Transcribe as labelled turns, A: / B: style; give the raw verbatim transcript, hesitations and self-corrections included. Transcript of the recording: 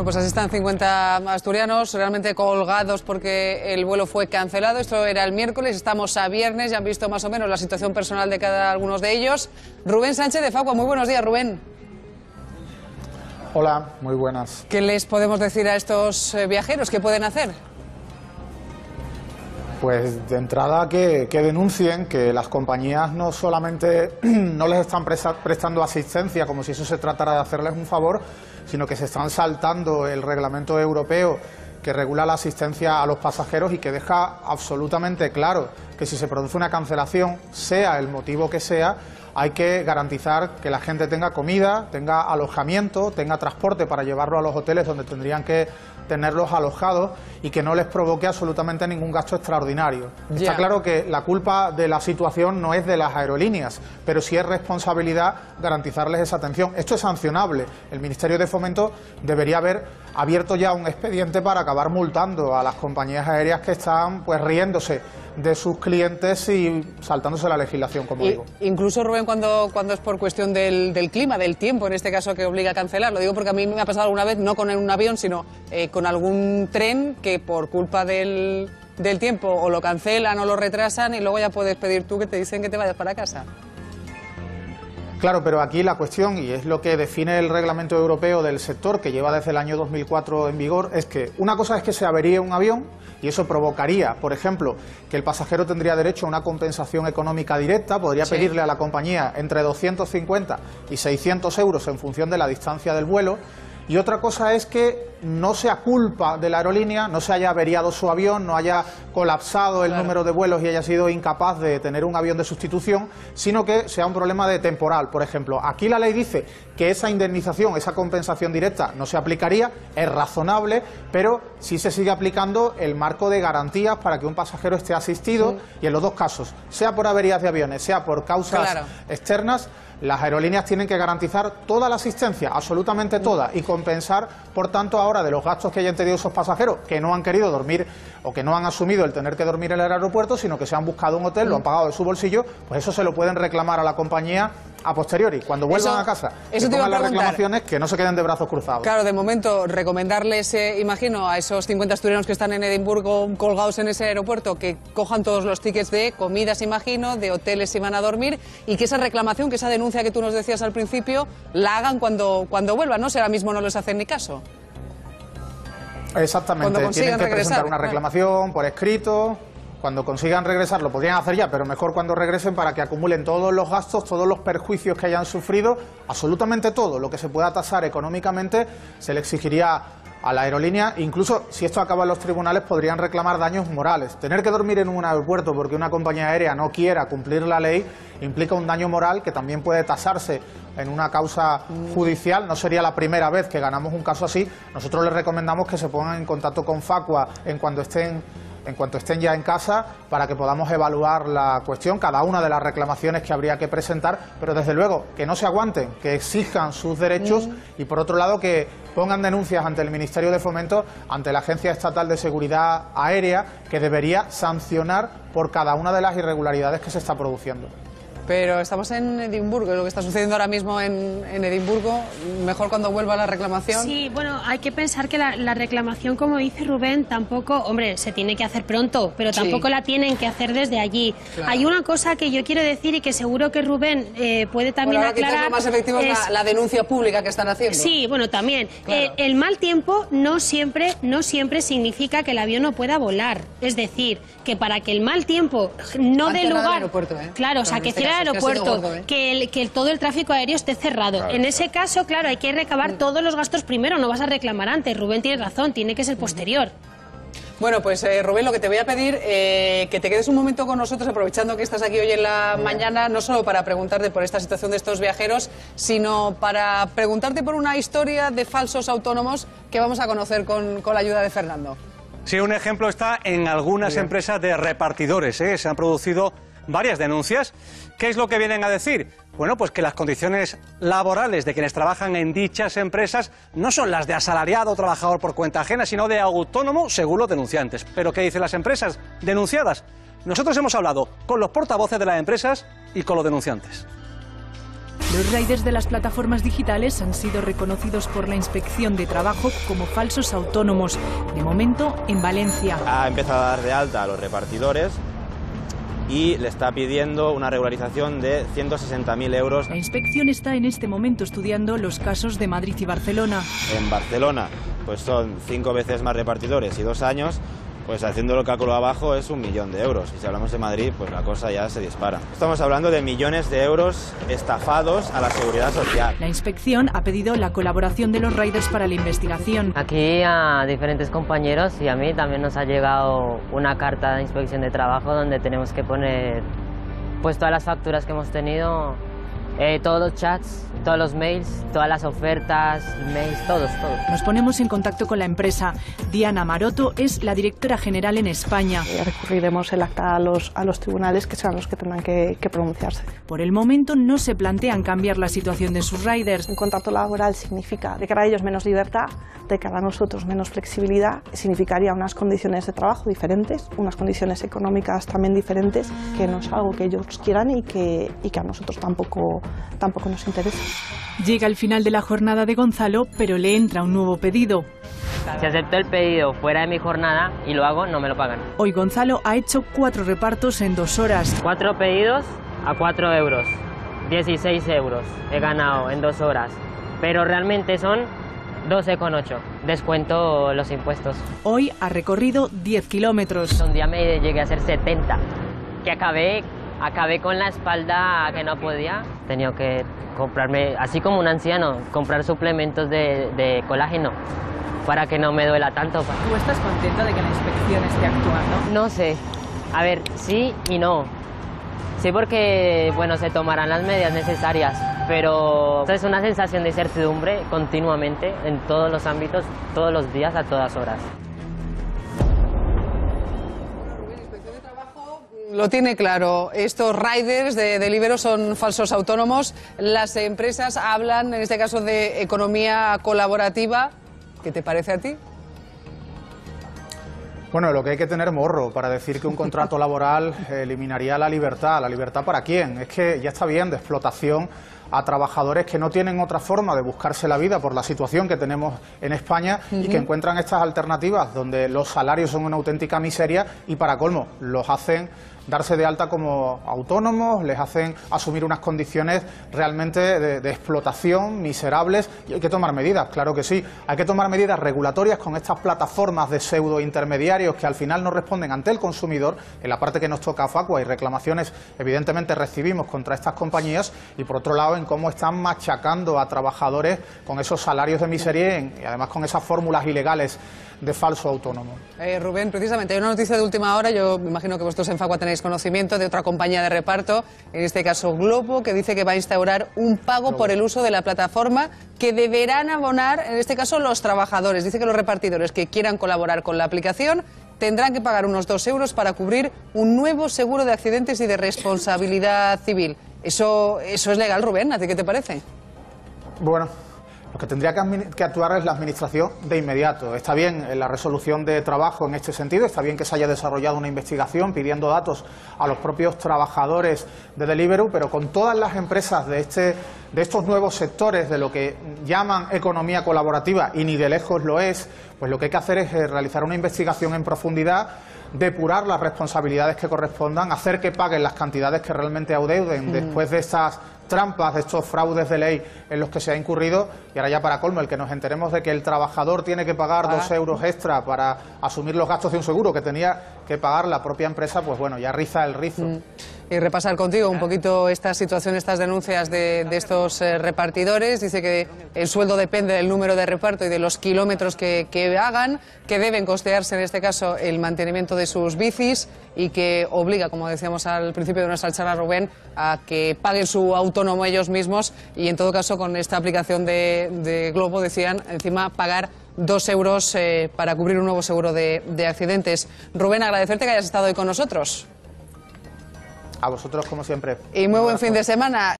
A: Bueno, pues así están cincuenta asturianos realmente colgados porque el vuelo fue cancelado. Esto era el miércoles, estamos a viernes, ya han visto más o menos la situación personal de cada algunos de ellos. Rubén Sánchez de Facua, muy buenos días, Rubén.
B: Hola, muy buenas.
A: ¿Qué les podemos decir a estos viajeros? ¿Qué pueden hacer?
B: Pues de entrada que, que denuncien que las compañías no solamente no les están presta, prestando asistencia como si eso se tratara de hacerles un favor, sino que se están saltando el reglamento europeo que regula la asistencia a los pasajeros y que deja absolutamente claro que si se produce una cancelación, sea el motivo que sea, hay que garantizar que la gente tenga comida, tenga alojamiento, tenga transporte para llevarlo a los hoteles donde tendrían que tenerlos alojados y que no les provoque absolutamente ningún gasto extraordinario. Yeah. Está claro que la culpa de la situación no es de las aerolíneas, pero sí es responsabilidad garantizarles esa atención. Esto es sancionable. El Ministerio de Fomento debería haber abierto ya un expediente para acabar multando a las compañías aéreas que están pues riéndose de sus clientes y saltándose la legislación, como
A: y,
B: digo.
A: Incluso, Rubén, cuando, cuando es por cuestión del, del clima, del tiempo, en este caso, que obliga a cancelar. Lo digo porque a mí me ha pasado alguna vez, no con un avión, sino eh, con algún tren que por culpa del, del tiempo o lo cancelan o lo retrasan y luego ya puedes pedir tú que te dicen que te vayas para casa.
B: Claro, pero aquí la cuestión, y es lo que define el reglamento europeo del sector, que lleva desde el año dos mil cuatro en vigor, es que una cosa es que se averíe un avión y eso provocaría, por ejemplo, que el pasajero tendría derecho a una compensación económica directa, podría sí. pedirle a la compañía entre doscientos cincuenta y seiscientos euros en función de la distancia del vuelo. Y otra cosa es que no sea culpa de la aerolínea, no se haya averiado su avión, no haya colapsado el claro. número de vuelos y haya sido incapaz de tener un avión de sustitución, sino que sea un problema de temporal. Por ejemplo, aquí la ley dice que esa indemnización, esa compensación directa no se aplicaría, es razonable, pero sí se sigue aplicando el marco de garantías para que un pasajero esté asistido sí. y en los dos casos, sea por averías de aviones, sea por causas claro. externas, las aerolíneas tienen que garantizar toda la asistencia, absolutamente toda, y compensar, por tanto, ahora de los gastos que hayan tenido esos pasajeros que no han querido dormir o que no han asumido el tener que dormir en el aeropuerto, sino que se han buscado un hotel, lo han pagado de su bolsillo, pues eso se lo pueden reclamar a la compañía a posteriori, cuando vuelvan
A: eso,
B: a casa.
A: Eso
B: que pongan las reclamaciones, que no se queden de brazos cruzados.
A: Claro, de momento, recomendarles, eh, imagino, a esos cincuenta asturianos que están en Edimburgo colgados en ese aeropuerto, que cojan todos los tickets de comidas, imagino, de hoteles si van a dormir, y que esa reclamación, que esa denuncia que tú nos decías al principio, la hagan cuando, cuando vuelvan, ¿no? Si ahora mismo no les hacen ni caso.
B: Exactamente, tienen que regresar, presentar una reclamación por escrito. Cuando consigan regresar, lo podrían hacer ya, pero mejor cuando regresen para que acumulen todos los gastos, todos los perjuicios que hayan sufrido, absolutamente todo lo que se pueda tasar económicamente se le exigiría a la aerolínea. Incluso si esto acaba en los tribunales podrían reclamar daños morales. Tener que dormir en un aeropuerto porque una compañía aérea no quiera cumplir la ley implica un daño moral que también puede tasarse en una causa judicial. No sería la primera vez que ganamos un caso así. Nosotros les recomendamos que se pongan en contacto con Facua en cuanto estén en cuanto estén ya en casa, para que podamos evaluar la cuestión, cada una de las reclamaciones que habría que presentar, pero desde luego que no se aguanten, que exijan sus derechos mm. y por otro lado que pongan denuncias ante el Ministerio de Fomento, ante la Agencia Estatal de Seguridad Aérea, que debería sancionar por cada una de las irregularidades que se está produciendo.
A: Pero estamos en Edimburgo, lo que está sucediendo ahora mismo en, en Edimburgo, mejor cuando vuelva la reclamación.
C: Sí, bueno, hay que pensar que la, la reclamación, como dice Rubén, tampoco, hombre, se tiene que hacer pronto, pero tampoco sí. la tienen que hacer desde allí. Claro. Hay una cosa que yo quiero decir y que seguro que Rubén eh, puede también
A: bueno,
C: aclarar.
A: Quizás lo más efectivo es, es la, la denuncia pública que están haciendo.
C: Sí, bueno, también.
A: Claro.
C: Eh, el mal tiempo no siempre, no siempre significa que el avión no pueda volar. Es decir, que para que el mal tiempo no dé lugar...
A: El aeropuerto, ¿eh?
C: Claro, o sea, que cierre el aeropuerto, gordo, ¿eh? que, el, que el, todo el tráfico aéreo esté cerrado. Claro, en ese claro. caso, claro, hay que recabar mm. todos los gastos primero, no vas a reclamar antes. Rubén tiene razón, tiene que ser posterior.
A: Bueno, pues eh, Rubén, lo que te voy a pedir, eh, que te quedes un momento con nosotros, aprovechando que estás aquí hoy en la Bien. mañana, no solo para preguntarte por esta situación de estos viajeros, sino para preguntarte por una historia de falsos autónomos que vamos a conocer con, con la ayuda de Fernando.
D: Sí, un ejemplo está en algunas Bien. empresas de repartidores, ¿eh? Se han producido varias denuncias. ¿Qué es lo que vienen a decir? Bueno, pues que las condiciones laborales de quienes trabajan en dichas empresas no son las de asalariado o trabajador por cuenta ajena, sino de autónomo, según los denunciantes. ¿Pero qué dicen las empresas denunciadas? Nosotros hemos hablado con los portavoces de las empresas y con los denunciantes.
E: Los riders de las plataformas digitales han sido reconocidos por la Inspección de Trabajo como falsos autónomos, de momento en Valencia.
F: Ha empezado a dar de alta a los repartidores y le está pidiendo una regularización de ciento sesenta mil euros.
E: La inspección está en este momento estudiando los casos de Madrid y Barcelona.
F: En Barcelona pues son cinco veces más repartidores y dos años, pues haciendo el cálculo abajo es un millón de euros. Y si hablamos de Madrid, pues la cosa ya se dispara. Estamos hablando de millones de euros estafados a la seguridad social.
E: La inspección ha pedido la colaboración de los riders para la investigación.
G: Aquí a diferentes compañeros y a mí también nos ha llegado una carta de inspección de trabajo donde tenemos que poner pues todas las facturas que hemos tenido, eh, todos los chats, todos los mails, todas las ofertas, mails, todos, todos.
E: Nos ponemos en contacto con la empresa. Diana Maroto es la directora general en España.
H: Recurriremos el acta a los, a los tribunales, que serán los que tendrán que, que pronunciarse.
E: Por el momento no se plantean cambiar la situación de sus riders.
H: Un contrato laboral significa de cara a ellos menos libertad, de cara a nosotros menos flexibilidad, significaría unas condiciones de trabajo diferentes, unas condiciones económicas también diferentes, que no es algo que ellos quieran y que, y que a nosotros tampoco, tampoco nos interesa.
E: Llega el final de la jornada de Gonzalo, pero le entra un nuevo pedido.
G: Si acepto el pedido fuera de mi jornada y lo hago, no me lo pagan.
E: Hoy Gonzalo ha hecho cuatro repartos en dos horas.
G: Cuatro pedidos a cuatro euros. dieciséis euros he ganado en dos horas. Pero realmente son doce con ocho. Descuento los impuestos.
E: Hoy ha recorrido diez kilómetros.
G: Un día me llegué a hacer setenta. Que acabé, acabé con la espalda que no podía. He tenido que comprarme, así como un anciano, comprar suplementos de, de colágeno para que no me duela tanto.
E: ¿Tú estás contenta de que la inspección esté actuando?
G: No sé. A ver, sí y no. Sí, porque, bueno, se tomarán las medidas necesarias, pero es una sensación de incertidumbre continuamente en todos los ámbitos, todos los días, a todas horas.
A: Lo tiene claro, estos riders de Deliveroo son falsos autónomos. Las empresas hablan, en este caso, de economía colaborativa. ¿Qué te parece a ti?
B: Bueno, lo que hay que tener morro para decir que un contrato laboral eliminaría la libertad. ¿La libertad para quién? Es que ya está bien de explotación a trabajadores que no tienen otra forma de buscarse la vida por la situación que tenemos en España uh-huh. y que encuentran estas alternativas donde los salarios son una auténtica miseria y, para colmo, los hacen darse de alta como autónomos, les hacen asumir unas condiciones realmente de, de explotación miserables, y hay que tomar medidas, claro que sí. Hay que tomar medidas regulatorias con estas plataformas de pseudo intermediarios que al final no responden ante el consumidor. En la parte que nos toca a Facua y reclamaciones evidentemente recibimos contra estas compañías, y por otro lado en cómo están machacando a trabajadores con esos salarios de miseria y además con esas fórmulas ilegales de falso autónomo.
A: Eh, Rubén, precisamente hay una noticia de última hora, yo me imagino que vosotros en Facua tenéis conocimiento de otra compañía de reparto, en este caso Globo, que dice que va a instaurar un pago Globo. por el uso de la plataforma que deberán abonar, en este caso, los trabajadores. Dice que los repartidores que quieran colaborar con la aplicación tendrán que pagar unos dos euros para cubrir un nuevo seguro de accidentes y de responsabilidad civil. ¿Eso, eso es legal, Rubén? ¿A ti qué te parece?
B: Bueno, lo que tendría que, que actuar es la Administración de inmediato. Está bien la resolución de trabajo en este sentido, está bien que se haya desarrollado una investigación pidiendo datos a los propios trabajadores de Deliveroo, pero con todas las empresas de, este, de estos nuevos sectores, de lo que llaman economía colaborativa, y ni de lejos lo es, pues lo que hay que hacer es realizar una investigación en profundidad, depurar las responsabilidades que correspondan, hacer que paguen las cantidades que realmente adeuden mm. después de estas trampas, de estos fraudes de ley en los que se ha incurrido, y ahora ya para colmo, el que nos enteremos de que el trabajador tiene que pagar ah. dos euros extra para asumir los gastos de un seguro que tenía que pagar la propia empresa, pues bueno, ya riza el rizo. Mm.
A: Y repasar contigo un poquito esta situación, estas denuncias de, de estos eh, repartidores. Dice que el sueldo depende del número de reparto y de los kilómetros que, que hagan, que deben costearse en este caso el mantenimiento de sus bicis y que obliga, como decíamos al principio de nuestra charla, Rubén, a que paguen su autónomo ellos mismos, y en todo caso con esta aplicación de, de Globo decían encima pagar dos euros eh, para cubrir un nuevo seguro de, de accidentes. Rubén, agradecerte que hayas estado hoy con nosotros.
B: A vosotros, como siempre.
A: Y muy buen fin de semana.